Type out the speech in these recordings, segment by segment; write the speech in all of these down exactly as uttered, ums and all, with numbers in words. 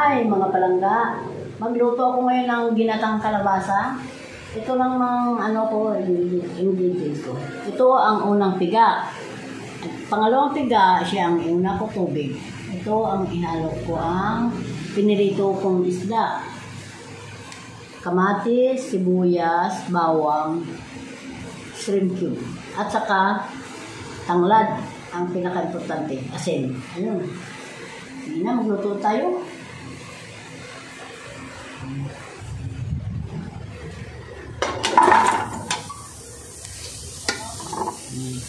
Hi mga palangga, magluto ako ngayon ng ginatang kalabasa. Ito lang ng ano ko, ingredients ko. Ito ang unang piga. At pangalawang piga, siya ang una ko tubig. Ito ang ihalo ko ang pinirito kong isda. Kamatis, sibuyas, bawang, shrimp cube. At saka tanglad, ang pinaka-importante, asin. Ayun. Sige na, magluto tayo. Hmm.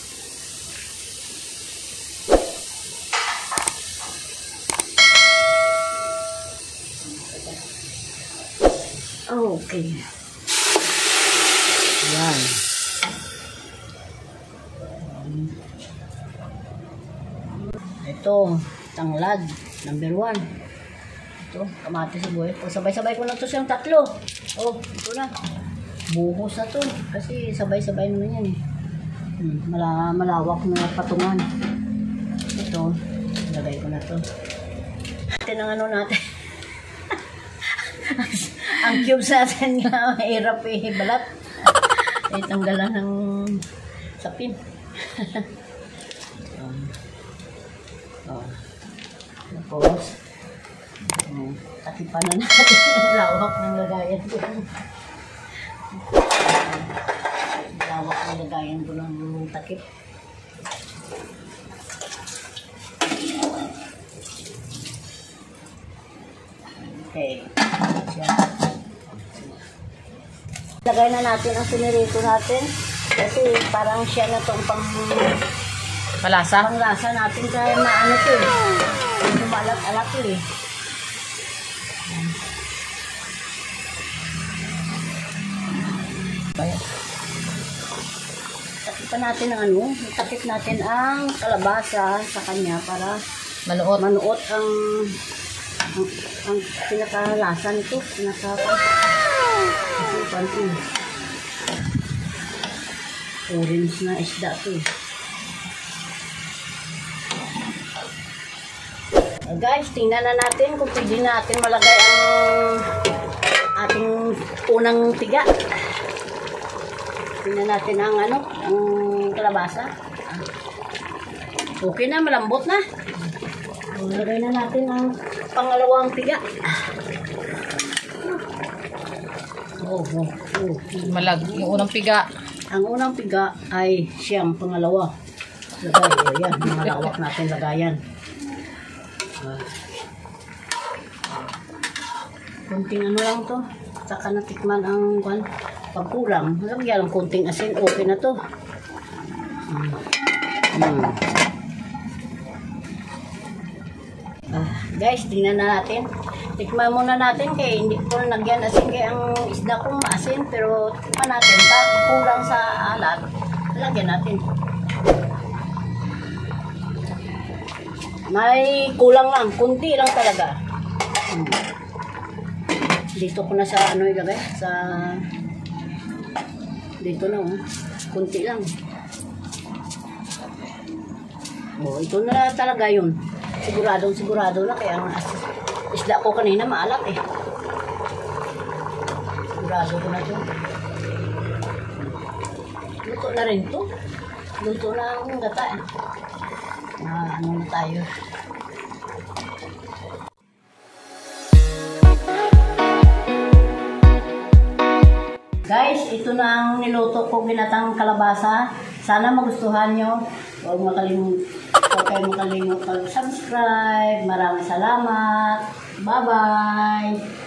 Okay. Yan. Ito, tanglad, number one. Ito, kamatis sibuyas. O, sabay-sabay ko na ito siyang tatlo. Oh, ito na. Buhos na to. Kasi sabay-sabay naman yan eh. Hmm, mala malawak na patungan. Ito, lagay ko na to. Ito ang ano natin. Ang cubes natin nga, mahirap eh, balat. Eh, tanggalan ng sapin. um, oh. Tapos, um, takipan na natin ang lawak ng lagayan ko. Lawak ng lagayan ko ng takip. Okay. Lagay na natin ang sinirito natin kasi parang siya na itong pang palasa? Panglasa natin kaya maano ito eh. Malat-alat eh. Takipan natin ang ano, takip natin ang kalabasa sa kanya para manuot, manuot ang ang, ang pinakalasa nito, pinaka kasi panto orange na isda ito eh. Uh, guys, tingnan na natin kung pwede natin malagay ang ating unang tiga. Tingnan natin ang ano, ang kalabasa. Okay na, malambot na. Lagay na natin ang pangalawang piga. Oh, oh, oh. Malag, yung unang piga. Ang unang piga ay siyang pangalawa. Lagay, oh, yan, malawak natin lagayan. Uh, kunting ano lang to. Saka natikman ang kwan. Pag kulang, lagyan ng kunting asin, okay na to. Hmm. Hmm. Ah, guys, tingnan na natin. Tikman muna natin kaya hindi ko nagyan asin kaya ang isda kong maasin, pero tikman natin pag kulang sa alat, lagyan natin. May kulang lang, kunti lang talaga. Hmm. Dito ko na sa ano ilagay, sa dito na oh. Kunti lang. Oh, ito na talaga yun. Siguradong sigurado na kaya ang isda ko kanina maalat eh. Sigurado ko na ito. Luto na rin ito. Luto na ang gata eh. Ah, ano na tayo. Guys, ito na ang niluto ko ginatang kalabasa. Sana magustuhan nyo. Huwag makalimut, huwag kayo makalimut mag-subscribe. Maraming salamat. Bye-bye.